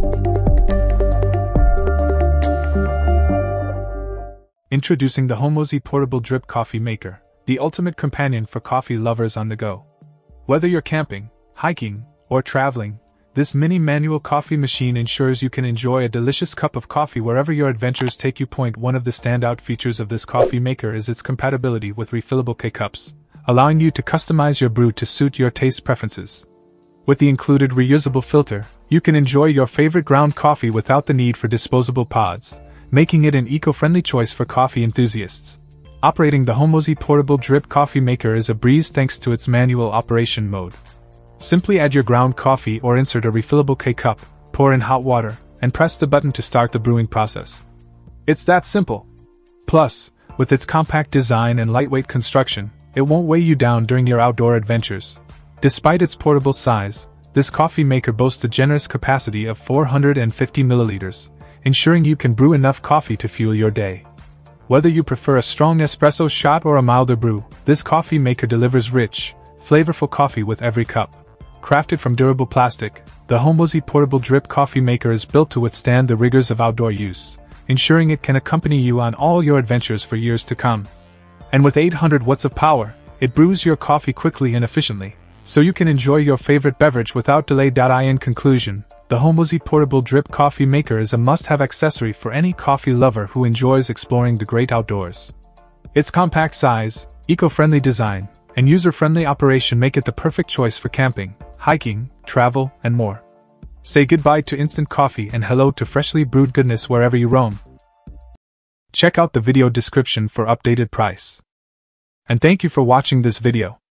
Introducing the Homozy Portable Drip Coffee Maker, the ultimate companion for coffee lovers on the go. Whether you're camping, hiking, or traveling, this mini manual coffee machine ensures you can enjoy a delicious cup of coffee wherever your adventures take you. One of the standout features of this coffee maker is its compatibility with refillable K-cups, allowing you to customize your brew to suit your taste preferences. With the included reusable filter, you can enjoy your favorite ground coffee without the need for disposable pods, making it an eco-friendly choice for coffee enthusiasts. Operating the Homozy Portable Drip Coffee Maker is a breeze thanks to its manual operation mode. Simply add your ground coffee or insert a refillable K-cup, pour in hot water, and press the button to start the brewing process. It's that simple. Plus, with its compact design and lightweight construction, it won't weigh you down during your outdoor adventures. Despite its portable size, this coffee maker boasts a generous capacity of 450 milliliters, ensuring you can brew enough coffee to fuel your day. Whether you prefer a strong espresso shot or a milder brew, this coffee maker delivers rich, flavorful coffee with every cup. Crafted from durable plastic, the Homozy Portable Drip Coffee Maker is built to withstand the rigors of outdoor use, ensuring it can accompany you on all your adventures for years to come. And with 800 watts of power, it brews your coffee quickly and efficiently, so you can enjoy your favorite beverage without delay. In conclusion, the Homozy Portable Drip Coffee Maker is a must-have accessory for any coffee lover who enjoys exploring the great outdoors. Its compact size, eco-friendly design, and user-friendly operation make it the perfect choice for camping, hiking, travel, and more. Say goodbye to instant coffee and hello to freshly brewed goodness wherever you roam. Check out the video description for updated price. And thank you for watching this video.